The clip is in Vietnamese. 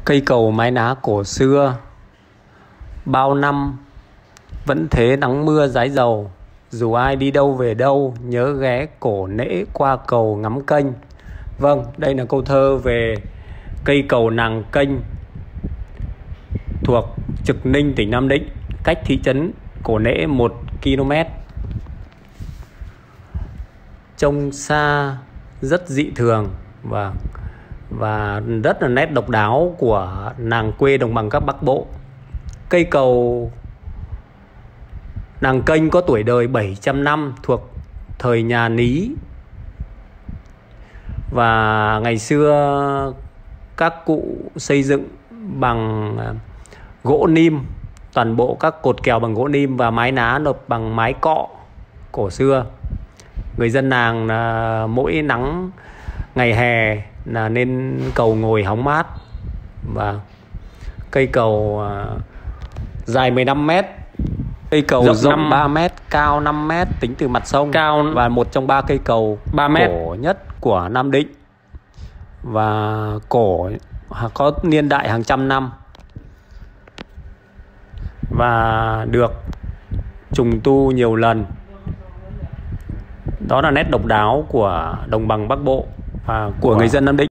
Cây cầu mái ná cổ xưa, bao năm vẫn thế nắng mưa rái dầu. Dù ai đi đâu về đâu, nhớ ghé cổ nễ qua cầu ngắm kênh. Vâng, đây là câu thơ về cây cầu Nàng Kênh thuộc Trực Ninh, tỉnh Nam Định, cách thị trấn Cổ Nễ 1 km. Trông xa rất dị thường và rất là nét độc đáo của nàng quê đồng bằng các Bắc Bộ. Cây cầu Nàng Kênh có tuổi đời 700 năm, thuộc thời nhà Lý. Và ngày xưa các cụ xây dựng bằng gỗ nim, toàn bộ các cột kèo bằng gỗ nim và mái ná nộp bằng mái cọ cổ xưa. Người dân làng mỗi nắng ngày hè là nên cầu ngồi hóng mát. Và cây cầu dài 15 m, cây cầu rộng 3 m, cao 5 m tính từ mặt sông, và một trong 3 cây cầu 3 m cổ nhất của Nam Định, và cổ có niên đại hàng trăm năm, và được trùng tu nhiều lần. Đó là nét độc đáo của đồng bằng Bắc Bộ và của người dân Nam Định.